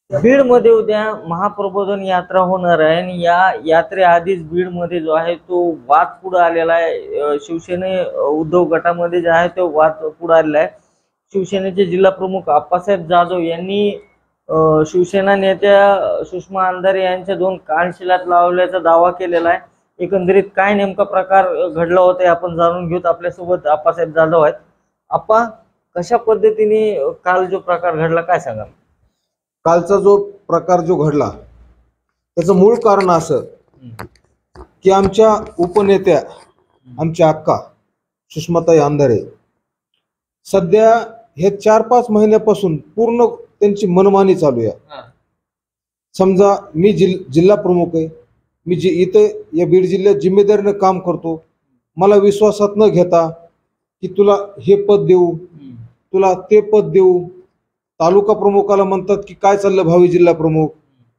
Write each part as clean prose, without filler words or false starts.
बीड मध्ये उद्या महाप्रबोधन यात्रा होणार आहे आणि या यात्रेआधीच बीड मध्ये जो आहे तो वाद पुढे आलेला आहे। शिवसेने उद्धव गटामध्ये जे आहे तो वाद पुढे आलेला आहे। शिवसेनेचे जिल्हा प्रमुख आप्पासाहेब जाधव यांनी शिवसेना नेत्या सुषमा अंधारे यांच्या 2 कानशिलात लावल्याचा दावा केलेला आहे। एकंदरीत काय नेमका प्रकार घडला होता आपण जाणून घेऊत। आपल्यासोबत आप्पासाहेब जाधव आहेत। आप्पा, कशा पद्धतीने काल जो प्रकार घडला काय सांगा? कालचा जो प्रकार जो घडला त्याचं मूळ कारण असं की आमच्या उपनेत्या आमच्या अक्का सुषमाताई अंधारे सध्या हे 4-5 महिन्यापासून पूर्ण त्यांची मनमानी चालू आहे। समजा मी जिल्हा प्रमुख आहे, मी इथे या बीड जिल्ह्यात जिम्मेदारीने काम करतो, मला विश्वासात न घेता की तुला हे पद देऊ, तुला ते पद देऊ, तालुका प्रमुखाला म्हणतात की काय चाललं भावी जिल्हा प्रमुख,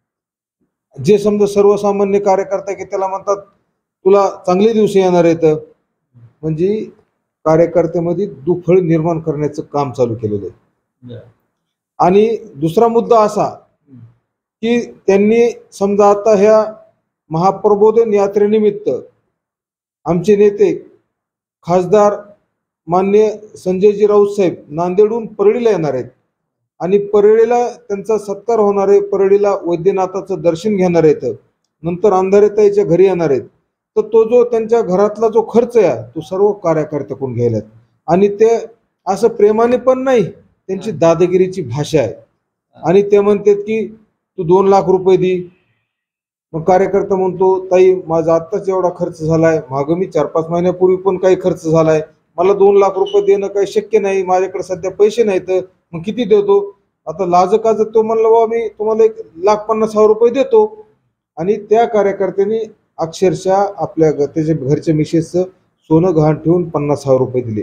जे समजा सर्वसामान्य कार्यकर्ता की त्याला म्हणतात तुला चांगले दिवस येणार आहेत। म्हणजे कार्यकर्त्यामध्ये दुफळ निर्माण करण्याचं काम चालू केलेलं आहे। आणि दुसरा मुद्दा असा की त्यांनी समजा आता ह्या महाप्रबोधन यात्रेनिमित्त आमचे नेते खासदार माननीय संजयजी राऊत साहेब नांदेडहून परळीला येणार आहेत आणि परळीला त्यांचा सत्कार होणार आहे, परळीला वैद्यनाथाचं दर्शन घेणार आहेत, नंतर अंधारेताईच्या घरी येणार आहेत। तर तो जो त्यांच्या घरातला जो खर्च आहे तो सर्व कार्यकर्त्याकडून घ्यायला आणि ते असं प्रेमाने पण नाही, त्यांची दादागिरीची भाषा आहे। आणि ते म्हणतात की तू 2 लाख रुपये दे, मग कार्यकर्ता म्हणतो ताई माझा आत्ताच एवढा खर्च झालाय, मागं मी 4-5 महिन्यापूर्वी पण काही खर्च झालाय, मला 2 लाख रुपये देणं काही शक्य नाही, माझ्याकडे सध्या पैसे नाहीत, मग किती देतो? आता लाजकाज तो म्हणला बाबा मी तुम्हाला 1,50,000 रुपये देतो। आणि त्या कार्यकर्त्यांनी अक्षरशः आपल्या त्याच्या घरच्या मिसेसचं सोनं गहाण ठेवून 50,000 रुपये दिले।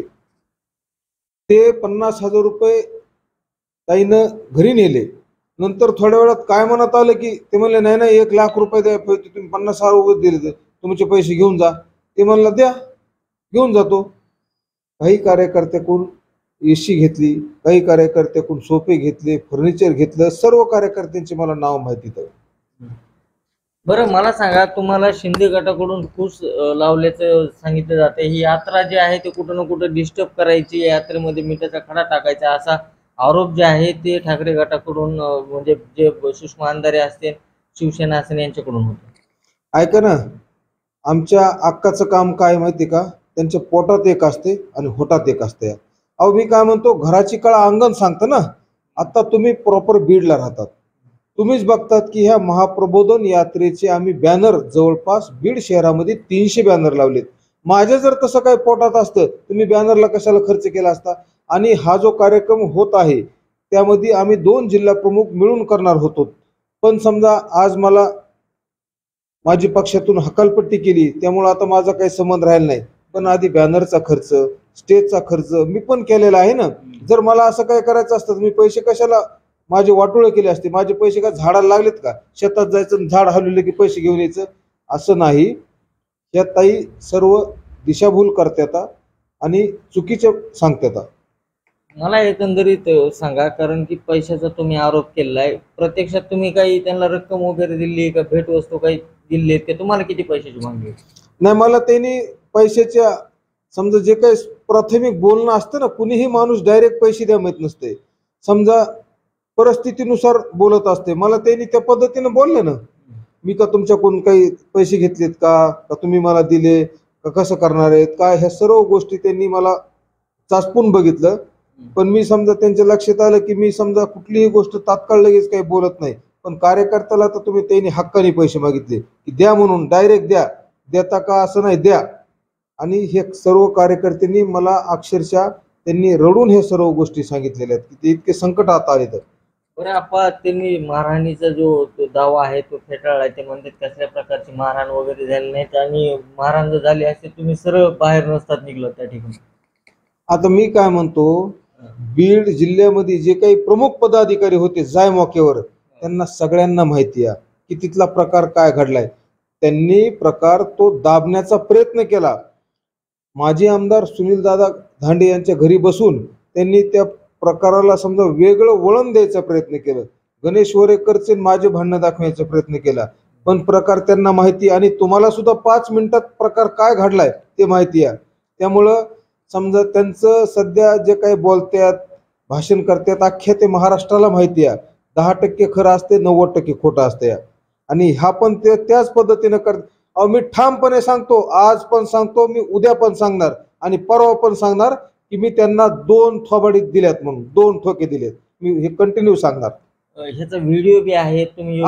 ते 50,000 रुपये ताईनं घरी नेले। नंतर थोड्या वेळात काय म्हणत आलं की ते म्हणले नाही नाही 1 लाख रुपये द्या, तुम्ही 50,000 रुपये दिले तुमचे पैसे घेऊन जा। ते म्हणलं द्या, घेऊन जातो। काही कार्यकर्त्याकडून एसी घेतली, काही कार्यकर्त्याकडून सोफे घेतले, फर्निचर घेतलं, सर्व कार्यकर्त्यांचे मला नाव माहिती आहे। बरं, मला सांगा, तुम्हाला शिंदे गटाकडून खुश लावल्याचं सांगितलं जाते। ही यात्रा जी आहे ते कुठं ना कुठं डिस्टर्ब करायची, यात्रेमध्ये मिठाचा खडा टाकायचा असा आरोप जे आहे ते ठाकरे गटाकडून म्हणजे जे सुषमा अंधारे असतील, शिवसेना असेल यांच्याकडून होतं। ऐका ना, आमच्या अक्काचं काम काय माहिती का, त्यांच्या पोटात एक असते आणि होटात एक असते। अहो मी काय म्हणतो, घराची कळा अंगण सांगतं ना। आता तुम्ही प्रॉपर बीडला राहतात, तुम्हीच बघतात की ह्या महाप्रबोधन यात्रेचे आम्ही बॅनर जवळपास बीड शहरामध्ये 300 बॅनर लावलेत। माझ्या जर तसं काही पोटात असतं तुम्ही बॅनरला कशाला खर्च केला असता? आणि हा जो कार्यक्रम होत आहे त्यामध्ये आम्ही 2 जिल्हा प्रमुख मिळून करणार होतो, पण समजा आज मला माझी पक्षातून हकालपट्टी केली, त्यामुळे आता माझा काही संबंध राहिला नाही। पण आधी बॅनरचा खर्च, स्टेजचा खर्च मी पण केलेला आहे ना। जर मला असं काय करायचं असतं मी पैसे कशाला माझे वाटोळे केले असते? माझे पैसे का झाडाला लागलेत का? शेतात जायचं झाड हलवले की पैसे घेऊन यायचं असं नाही। या ताई सर्व दिशाभूल करतात आणि चुकीचे सांगतात। मला एकंदरीत सांगा, कारण की पैशाचा तुम्ही आरोप केलाय, प्रत्यक्षात तुम्ही काही त्यांना रक्कम वगैरे दिली का, भेटवस्तू काही दिली आहेत का, तुम्हाला किती पैशाची मागणी? नाही, मला त्यांनी पैशाच्या समजा जे काही प्राथमिक बोलणं असतं ना, कुणीही माणूस डायरेक्ट पैसे द्या माहित नसते, समजा परिस्थितीनुसार बोलत असते। मला त्यांनी त्या पद्धतीने बोलले ना, मी का तुमच्याकडून काही पैसे घेतलेत का तुम्ही मला दिले का, कसं करणार आहेत काय, ह्या सर्व गोष्टी त्यांनी मला चाचपून बघितलं। पण मी समजा त्यांच्या लक्षात आलं की मी समजा कुठलीही गोष्ट तात्काळ लगेच काही बोलत नाही, पण कार्यकर्त्याला तर तुम्ही त्यांनी हक्काने पैसे मागितले की द्या म्हणून, डायरेक्ट द्या, देता का असं नाही, द्या। आणि हे सर्व कार्यकर्त्यांनी मला अक्षरशः त्यांनी रडून हे सर्व गोष्टी सांगितलेल्या आहेत की ते इतके संकटात आले। तर बरं आपा, त्यांनी मारहाणीचा जो दावा आहे तो फेटाळला। ते म्हणतात कसल्या प्रकारची मारहाण वगैरे झाली नाहीत आणि मारहाण जर झाली असते तुम्ही सरळ बाहेर नसतात निघलं त्या ठिकाणी। आता मी काय म्हणतो, बीड जिल्ह्यामध्ये जे काही प्रमुख पदाधिकारी होते जाय मौक्यावर, त्यांना सगळ्यांना माहिती आहे की तिथला प्रकार काय घडलाय। त्यांनी प्रकार तो दाबण्याचा प्रयत्न केला। माजी आमदार सुनील दादा धांडे यांच्या घरी बसून त्यांनी त्या प्रकाराला समजा वेगळं वळण द्यायचा प्रयत्न केला। गणेश वरेकरचे माझे भांडणं दाखवण्याचा प्रयत्न केला, पण प्रकार त्यांना माहिती आणि तुम्हाला सुद्धा 5 मिनिटात प्रकार काय घडलाय ते माहिती आहे. त्यामुळं समजा त्यांचं सध्या जे काही बोलतात, भाषण करतात, अख्ख्या ते महाराष्ट्राला माहिती आहे. 10% खरं असते, 90% खोटं असते. आणि हा पण ते त्याच पद्धतीनं अहो मी ठामपणे सांगतो, आज पण सांगतो, मी उद्या पण सांगणार आणि परवा पण सांगणार की मी त्यांना 2 थोबाडी दिल्यात, म्हणून 2 ठोके दिलेत. मी हे कंटिन्यू सांगणार. ह्याचा व्हिडिओ बी आहे, तुम्ही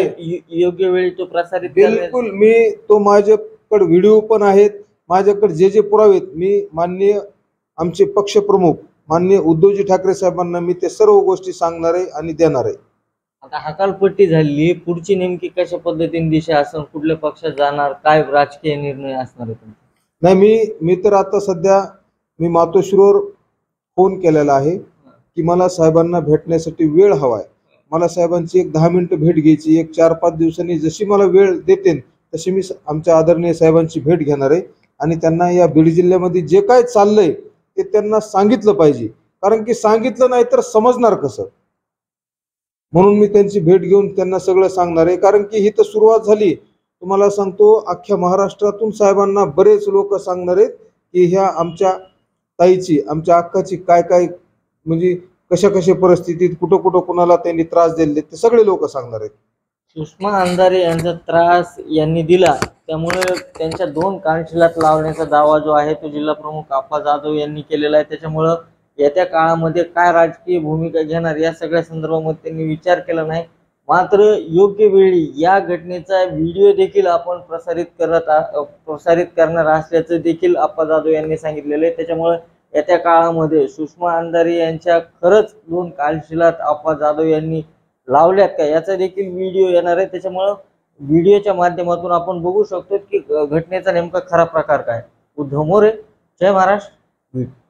योग्य वेळी तो प्रसारित बिलकुल, मी तो माझ्याकडे व्हिडिओ पण आहेत, माझ्याकडे जे पुरावे आहेत, मी माननीय आमचे पक्षप्रमुख माननीय उद्धवजी ठाकरे साहेबांना मी ते सर्व गोष्टी सांगणार आहे आणि देणार आहे. आता हकालपट्टी झाली, पुढची नेमकी कशा पद्धतीने दिशा असेल, कुठल्या पक्षात जाणार, काय राजकीय निर्णय असणार आहे? नाही, मी तर आता सध्या मी मातोश्रीवर फोन केलेला आहे की मला साहेबांना भेटण्यासाठी वेळ हवाय. मला साहेबांची एक 10 मिनिटं भेट घ्यायची. एक 4-5 दिवसांनी जशी मला वेळ देते तशी मी आमच्या आदरणीय साहेबांची भेट घेणार आहे आणि त्यांना या बीड जिल्ह्यामध्ये जे काय चाललंय ते त्यांना सांगितलं पाहिजे. कारण की सांगितलं नाही तर समजणार कसं, म्हणून मी त्यांची भेट घेऊन त्यांना सगळं सांगणार आहे. कारण की ही तर सुरुवात झाली. तुम्हाला सांगतो, अख्ख्या महाराष्ट्रातून साहेबांना बरेच लोक सांगणार आहेत की ह्या आमच्या ताईची, आमच्या अक्काची काय काय म्हणजे कशा कशा परिस्थितीत कुठं कुठं कुणाला त्यांनी त्रास दिले ते सगळे लोक सांगणार आहेत. सुषमा अंधारे यांचा त्रास यांनी दिला, त्यामुळे त्यांच्या 2 कानशिलात लावण्याचा दावा जो आहे तो जिल्हा प्रमुख आप्पा जाधव यांनी केलेला आहे. त्याच्यामुळं येत्या काळामध्ये काय राजकीय भूमिका घेणार या सगळ्या संदर्भामध्ये त्यांनी विचार केला नाही. मात्र योग्य वेळी या घटनेचा व्हिडिओ देखील आपण प्रसारित करणार असल्याचं देखील आप्पा जाधव यांनी सांगितलेलं आहे. त्याच्यामुळे येत्या काळामध्ये सुषमा अंधारे यांच्या खरंच 2 कानशिलात आप्पा जाधव यांनी लावल्यात का याचा देखील व्हिडिओ येणार आहे. त्याच्यामुळं व्हिडिओच्या माध्यमातून आपण बघू शकतो की घटनेचा नेमका खरा प्रकार काय. उद्धव मोरे, जय महाराष्ट्र.